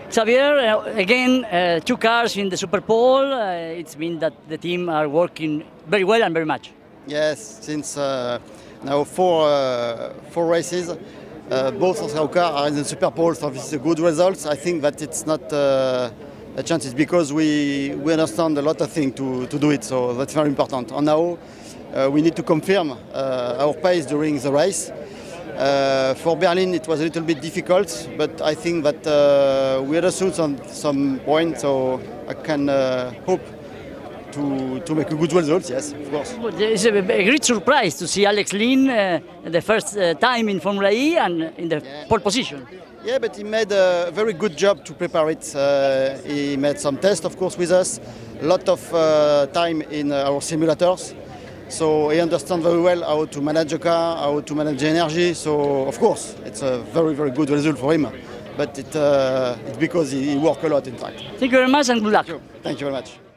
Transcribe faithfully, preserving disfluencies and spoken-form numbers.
Xavier, uh, again, uh, two cars in the Super Pole. Uh, it's been that the team are working very well and very much. Yes, since uh, now four uh, four races, uh, both of our cars are in the Super Pole, so this is a good result. I think that it's not uh, a chance, it's because we, we understand a lot of things to, to do it, so that's very important. And now uh, we need to confirm uh, our pace during the race. Uh, for Berlin it was a little bit difficult, but I think that uh, we understood some, some points, so I can uh, hope to, to make a good result, yes, of course. It's a, a great surprise to see Alex Lynn uh, the first uh, time in Formula E and in the yeah. pole position. Yeah, but he made a very good job to prepare it. Uh, he made some tests, of course, with us, a lot of uh, time in uh, our simulators. So he understands very well how to manage a car, how to manage the energy. So, of course, it's a very, very good result for him. But it, uh, it's because he, he worked a lot, in fact. Thank you very much and good luck. Thank you, Thank you very much.